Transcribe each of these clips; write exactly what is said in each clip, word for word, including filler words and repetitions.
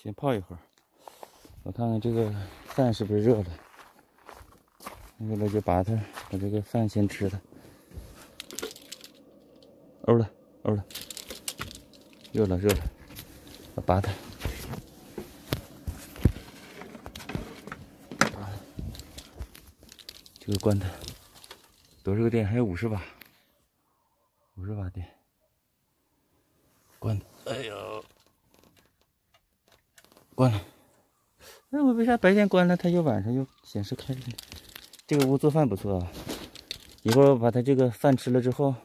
先泡一会儿。我看看这个饭是不是热了。热了就拔它，把这个饭先吃了。欧了，欧了，热了，热了，我拔它。拔它。这个关它。多少个电？还有五十瓦。五十瓦电。关它。哎呦，关了。那我为啥白天关了，它又晚上又显示开着呢？这个屋做饭不错啊。一会儿我把它这个饭吃了之后，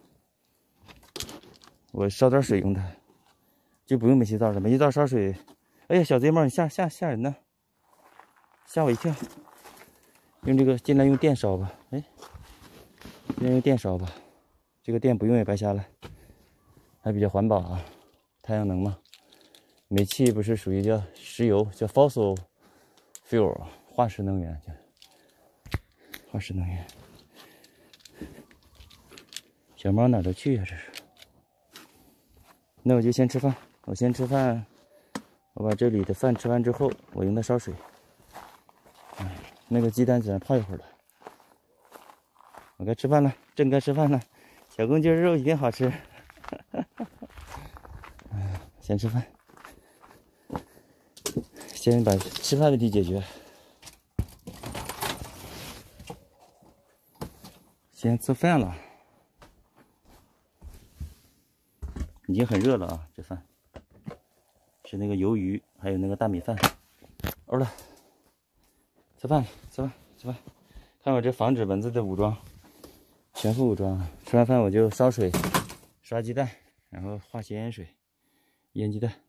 我烧点水用它，就不用煤气灶了。煤气灶烧水，哎呀，小贼猫，你吓吓吓人呢，吓我一跳。用这个尽量用电烧吧，哎，尽量用电烧吧，这个电不用也白瞎了，还比较环保啊，太阳能嘛。煤气不是属于叫石油，叫 fossil fuel 化石能源，叫化石能源。小猫哪都去呀、啊？这是。那我就先吃饭，我先吃饭。我把这里的饭吃完之后，我用它烧水。哎，那个鸡蛋只能泡一会儿了。我该吃饭了，正该吃饭了。小公鸡肉一定好吃。哎，先吃饭，先把吃饭问题解决。先吃饭了。已经很热了啊，这饭是那个鱿鱼，还有那个大米饭。欧了，吃饭了，吃饭，吃饭。看我这防止蚊子的武装，全副武装。吃完饭我就烧水，刷鸡蛋，然后化咸盐水，腌鸡蛋。